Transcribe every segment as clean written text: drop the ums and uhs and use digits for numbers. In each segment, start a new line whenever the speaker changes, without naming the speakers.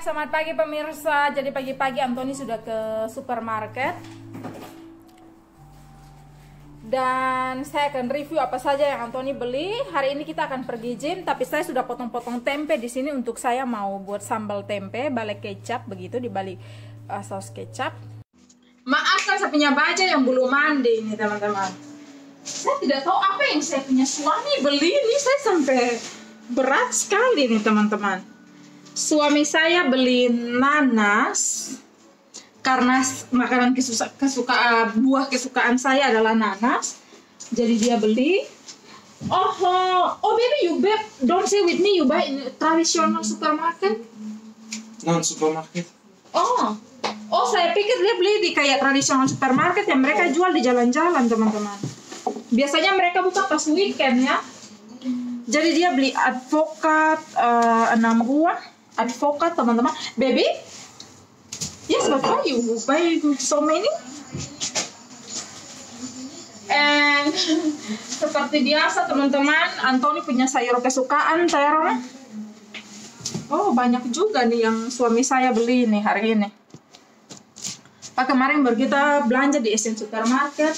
selamat pagi pemirsa. Jadi pagi-pagi Antoni sudah ke supermarket dan saya akan review apa saja yang Antoni beli. Hari ini kita akan pergi gym, tapi saya sudah potong-potong tempe di sini untuk saya mau buat sambal tempe, balik kecap begitu, dibalik saus kecap. Maafkan saya punya baju yang belum mandi ini teman-teman. Saya tidak tahu apa yang saya punya suami beli ini, saya sampai berat sekali nih teman-teman. Suami saya beli nanas karena makanan buah kesukaan saya adalah nanas. Jadi dia beli. Oh baby, you babe, don't say with me, you buy in traditional supermarket.
Non-supermarket.
Oh saya pikir dia beli di kayak tradisional supermarket yang mereka jual di jalan-jalan teman-teman. Biasanya mereka buka pas weekend ya. Jadi dia beli advokat 6 buah. Advokat teman-teman. Baby, yes, but why you buy so many? And seperti biasa teman-teman, Antoni punya sayur kesukaan terong. Oh banyak juga nih yang suami saya beli nih hari ini. Pak kemarin baru kita belanja di Asian Supermarket.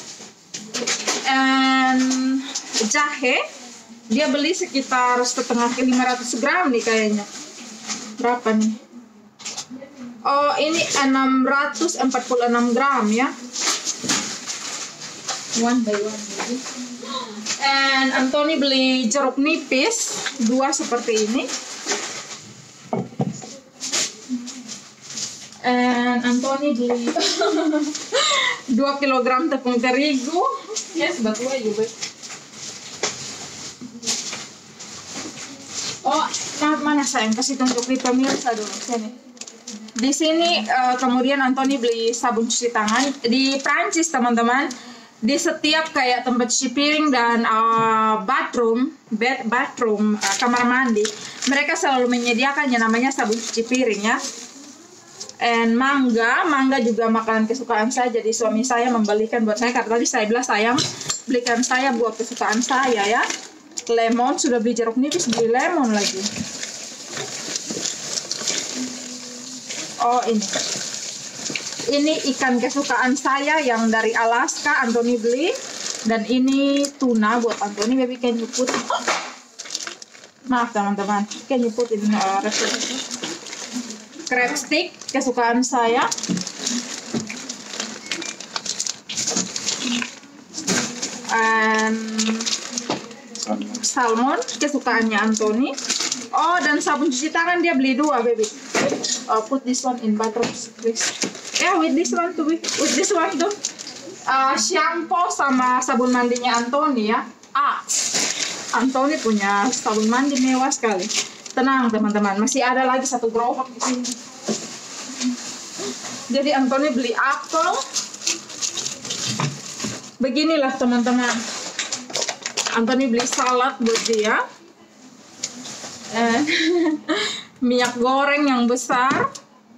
And jahe dia beli sekitar setengah ke 500 gram nih kayaknya. Berapa nih? Oh ini 646 gram ya. One by one. And Antoni beli jeruk nipis 2 seperti ini. And Antoni beli 2 kg tepung terigu. Yes, but why you buy? Oh, mana sayang, kasih tunjuk di pemirsa dulu sini. Di sini kemudian Antoni beli sabun cuci tangan di Prancis teman-teman. Di setiap kayak tempat cuci piring dan bathroom kamar mandi, mereka selalu menyediakan yang namanya sabun cuci piring ya. And mangga juga makanan kesukaan saya, jadi suami saya membelikan buat saya karena tadi saya bilang sayang belikan saya buat kesukaan saya ya. Lemon, sudah beli jeruk nipis, beli lemon lagi. Oh ini ikan kesukaan saya yang dari Alaska, Antoni beli. Dan ini tuna buat Antoni. Baby, can you put, maaf teman-teman, can you put in recipe? Crab stick kesukaan saya. And salmon kesukaannya Antoni. Oh dan sabun cuci tangan dia beli 2 baby. Put this one in bathroom please. Yeah, with this one tuh, with this one tuh. Shampoo sama sabun mandinya Antoni ya. Antoni punya sabun mandi mewah sekali. Tenang teman-teman, masih ada lagi 1 gerobak di sini. Jadi Antoni beli apel. Beginilah teman-teman. Antoni beli salad buat dia. Minyak goreng yang besar.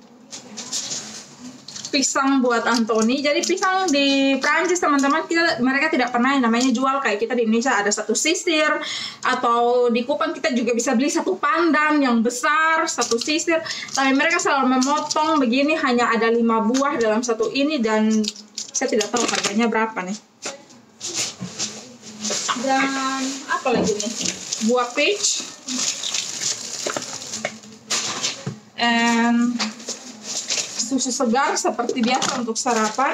Pisang buat Antoni. Jadi pisang di Prancis teman-teman, mereka tidak pernah yang namanya jual kayak kita di Indonesia ada 1 sisir, atau di Kupang kita juga bisa beli 1 pandan yang besar, 1 sisir. Tapi mereka selalu memotong begini, hanya ada 5 buah dalam 1 ini dan saya tidak tahu harganya berapa nih. Dan apa lagi nih? Buah peach. And susu segar seperti biasa untuk sarapan.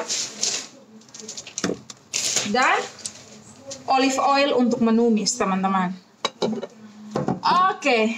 Dan olive oil untuk menumis teman-teman. Oke.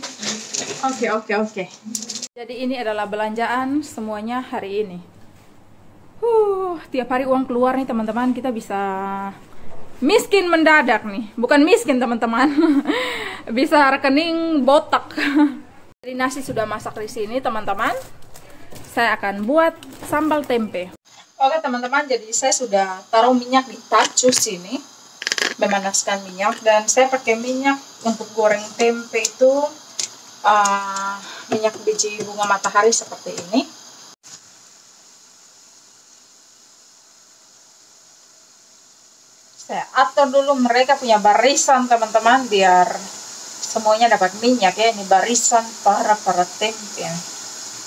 Jadi ini adalah belanjaan semuanya hari ini. Tiap hari uang keluar nih teman-teman, kita bisa miskin mendadak nih. Bukan miskin teman-teman. Bisa rekening botak. Jadi nasi sudah masak di sini teman-teman. Saya akan buat sambal tempe. Oke teman-teman, jadi saya sudah taruh minyak di tacus sini, memanaskan minyak, dan saya pakai minyak untuk goreng tempe itu minyak biji bunga matahari seperti ini. Saya atur dulu mereka punya barisan teman-teman biar semuanya dapat minyak ya. Ini barisan para tempe.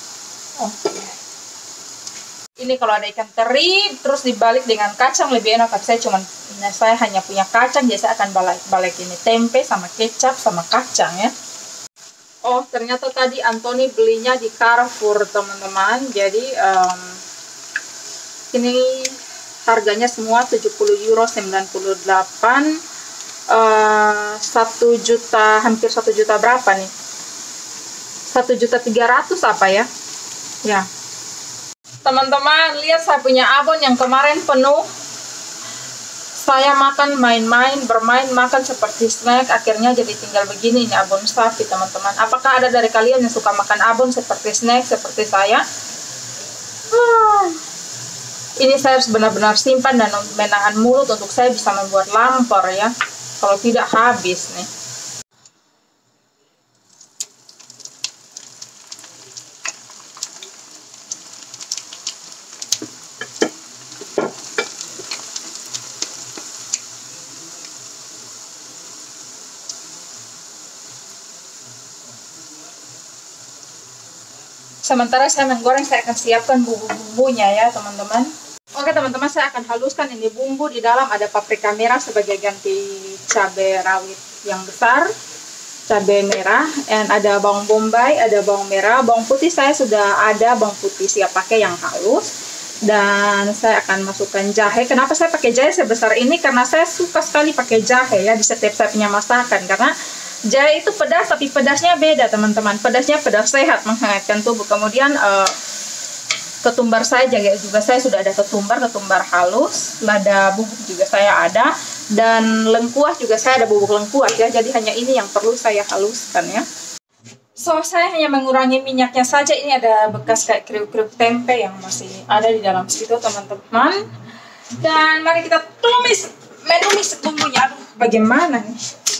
Oke. Ini kalau ada ikan teri terus dibalik dengan kacang lebih enak, tapi saya hanya punya kacang, jadi saya akan balik ini tempe sama kecap sama kacang ya. Oh, ternyata tadi Anthony belinya di Carrefour teman-teman. Jadi ini harganya semua 70 euro 98, 1 juta, hampir 1 juta berapa nih, 1.300.000 apa ya. Ya teman-teman, lihat saya punya abon yang kemarin penuh. Saya makan, main-main, bermain, makan seperti snack, akhirnya jadi tinggal begini. Ini abon sapi teman-teman. Apakah ada dari kalian yang suka makan abon seperti snack seperti saya? Ini saya harus benar-benar simpan dan menahan mulut untuk saya bisa membuat lamper ya. Kalau tidak habis nih. Sementara saya menggoreng, saya akan siapkan bumbu-bumbunya ya teman-teman. Oke teman-teman, saya akan haluskan ini bumbu. Di dalam ada paprika merah sebagai ganti cabai rawit yang besar, cabai merah, dan ada bawang bombay, ada bawang merah, bawang putih saya sudah ada bawang putih siap pakai yang halus. Dan saya akan masukkan jahe. Kenapa saya pakai jahe sebesar ini? Karena saya suka sekali pakai jahe ya di setiap saya punya masakan, karena jahe itu pedas, tapi pedasnya beda teman-teman. Pedasnya pedas sehat, menghangatkan tubuh. Kemudian ketumbar saya juga saya sudah ada ketumbar halus, lada bubuk juga saya ada, dan lengkuas juga saya ada bubuk lengkuas ya. Jadi hanya ini yang perlu saya haluskan ya. So saya hanya mengurangi minyaknya saja. Ini ada bekas kayak kriuk-kriuk tempe yang masih ada di dalam situ teman-teman. Dan mari kita menumis bumbunya. Aduh, bagaimana nih?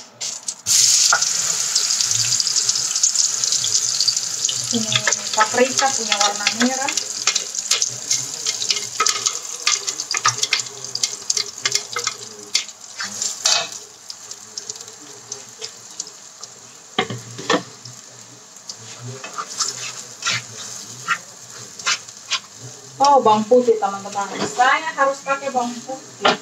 Ini paprika punya warna merah. Oh, bawang putih teman-teman. Saya harus pakai bawang putih.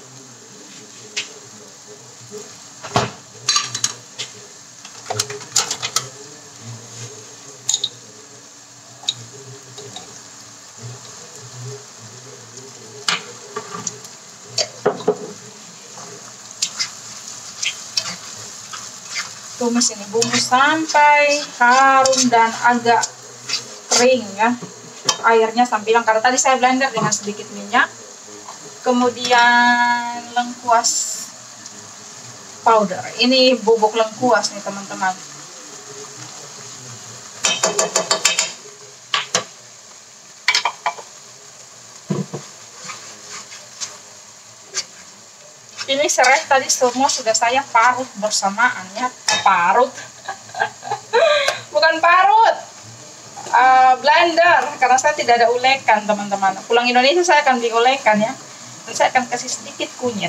Tumis ini bumbu sampai harum dan agak kering ya. Airnya sampai hilang karena tadi saya blender dengan sedikit minyak. Kemudian lengkuas powder. Ini bubuk lengkuas nih teman-teman. Ini serai tadi semua sudah saya parut bersamaan ya. Parut bukan parut, blender, karena saya tidak ada ulekan teman-teman. Pulang Indonesia saya akan diulekan ya, dan saya akan kasih sedikit kunyit.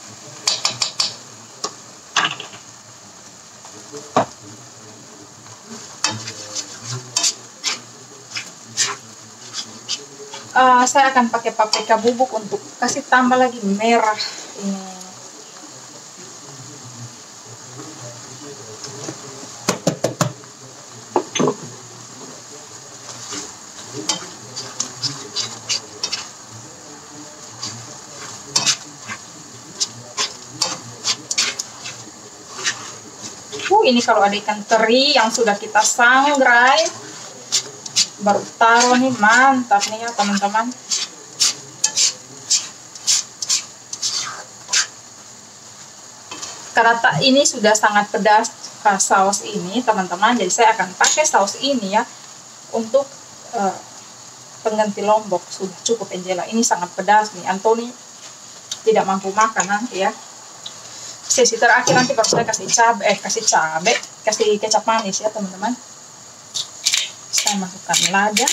Saya akan pakai paprika bubuk untuk kasih tambah lagi merah ini. Ini kalau ada ikan teri yang sudah kita sangrai, baru taruh nih, mantap nih ya teman-teman. Karena ini sudah sangat pedas saus ini teman-teman, jadi saya akan pakai saus ini ya untuk pengganti lombok. Sudah cukup Angela, ini sangat pedas nih, Anthony tidak mampu makan nanti ya. Sesi terakhir nanti baru saya kasih kecap manis ya teman-teman. Saya masukkan lada,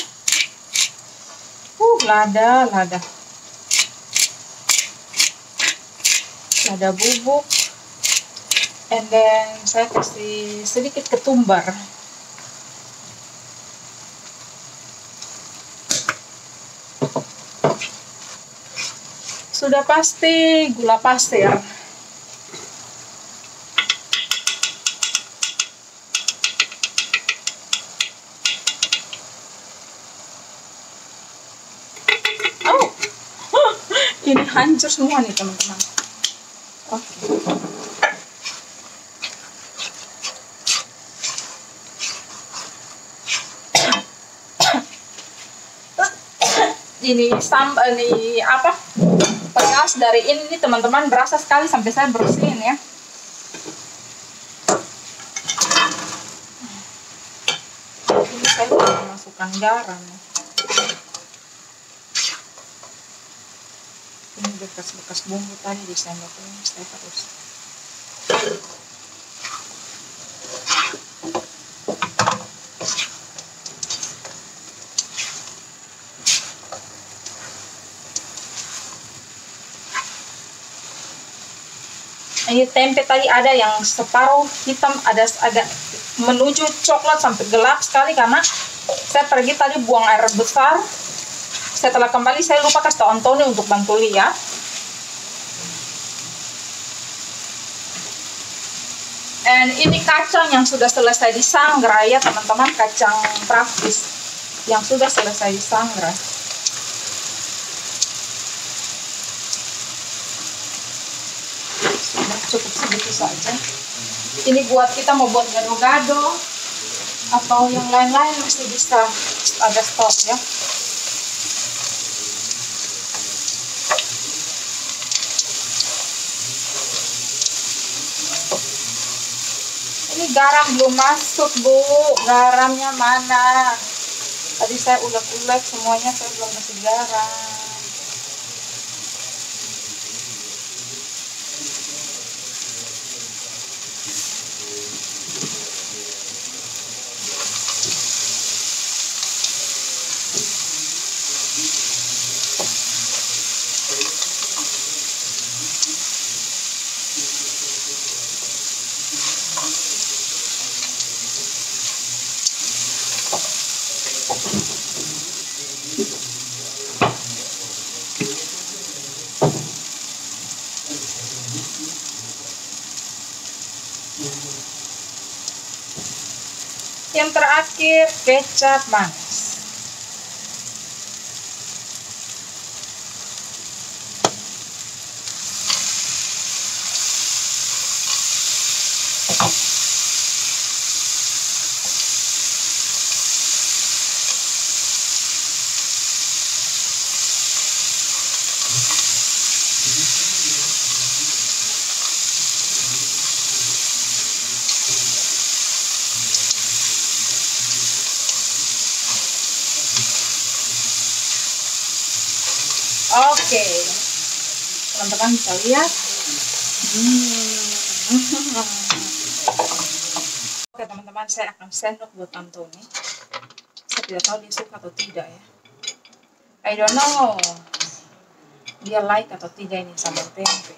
lada bubuk, and then saya kasih sedikit ketumbar. sudah pasti gula pasir. Oh, ini hancur semua nih teman-teman. Oke. Ini sambal, ini apa, pedas dari ini teman-teman, berasa sekali sampai saya bersihin ya. Ini saya udah masukkan garam. Ini bekas-bekas bumbu tadi di sendok ini saya terus. Ini tempe tadi ada yang separuh hitam, ada agak menuju coklat sampai gelap sekali karena saya pergi tadi buang air besar. Setelah kembali saya lupa kasih tahu Antoni untuk bantu lihat. And ini kacang yang sudah selesai disangrai ya teman-teman, kacang praktis yang sudah selesai disangrai. Cukup segitu saja. Ini buat kita mau buat gado-gado atau yang lain-lain masih bisa ada stok ya. Ini garam belum masuk Bu, garamnya mana? Tadi saya ulek-ulek semuanya, saya belum kasih garam. Yang terakhir kecap manis. Oke, teman-teman bisa lihat. Oke teman-teman, saya akan sendok buat Antoni. Saya tidak tahu dia suka atau tidak ya. I don't know dia like atau tidak ini sambal tempe.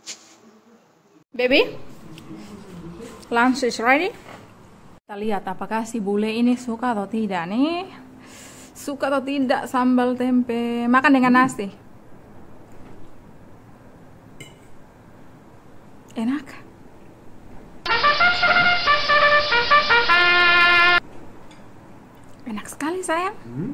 Baby, lunch is ready. Kita lihat apakah si bule ini suka atau tidak nih. Suka atau tidak sambal tempe. Makan dengan nasi. Enak. Enak sekali sayang.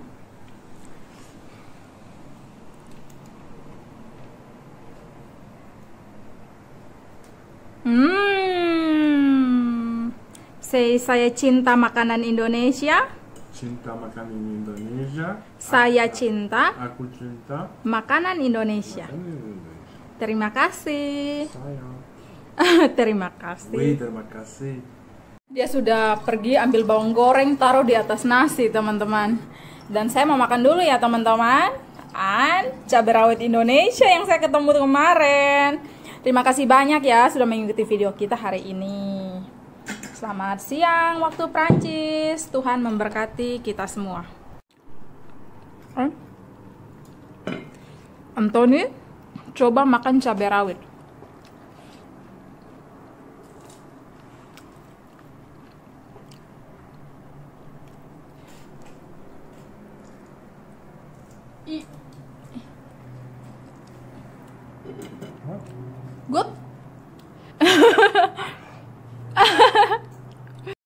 Saya cinta makanan Indonesia.
Cinta makanan Indonesia.
Saya cinta.
Aku cinta
makanan Indonesia. Terima kasih.
Sayang.
Terima kasih.
Wih, terima kasih.
Dia sudah pergi ambil bawang goreng, taruh di atas nasi teman-teman. Dan saya mau makan dulu ya teman-teman. Cabai rawit Indonesia yang saya ketemu kemarin. Terima kasih banyak ya sudah mengikuti video kita hari ini. Selamat siang waktu Prancis. Tuhan memberkati kita semua. Antoni, coba makan cabai rawit. Good?